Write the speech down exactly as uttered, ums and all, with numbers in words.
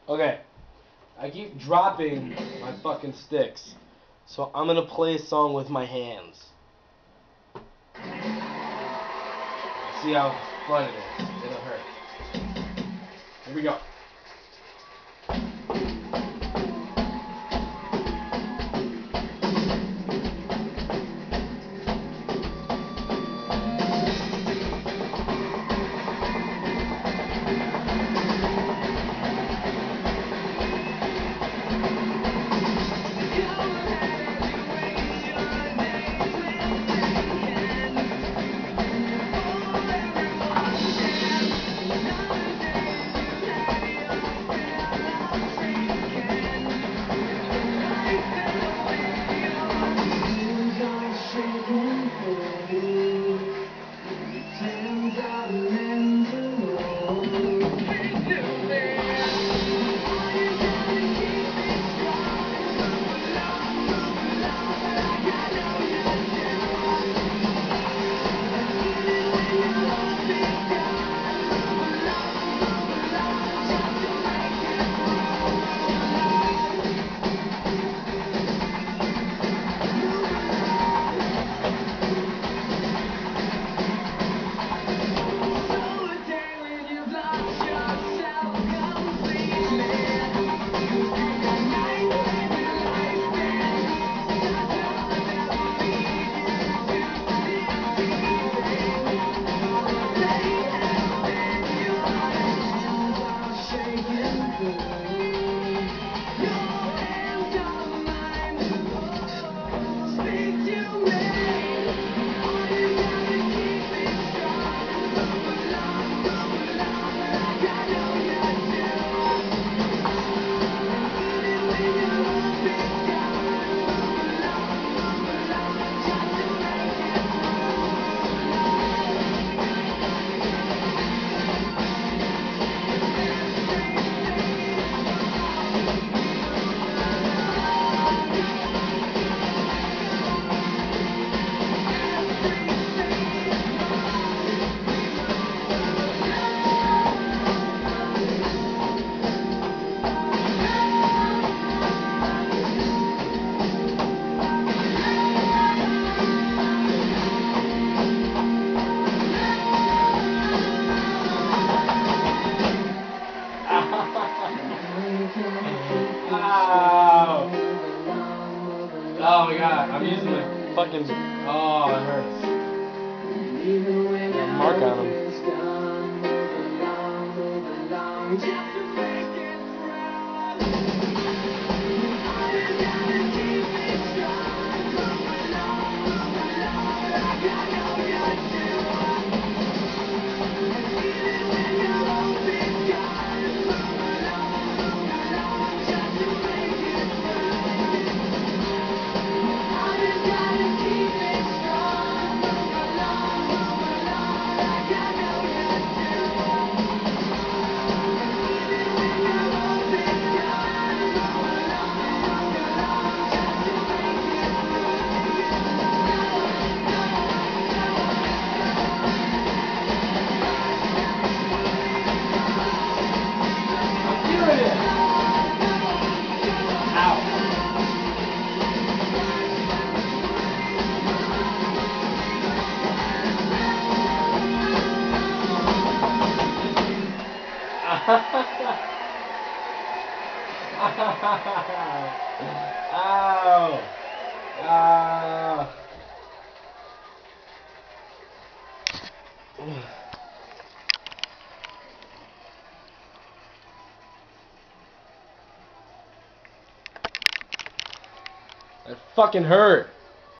Okay, I keep dropping my fucking sticks, so I'm gonna play a song with my hands. See how fun it is. It'll hurt. Here we go. Ow. Oh my god, I'm using the fucking. Oh, it hurts. A mark on him. Ow! Ow! That fucking hurt.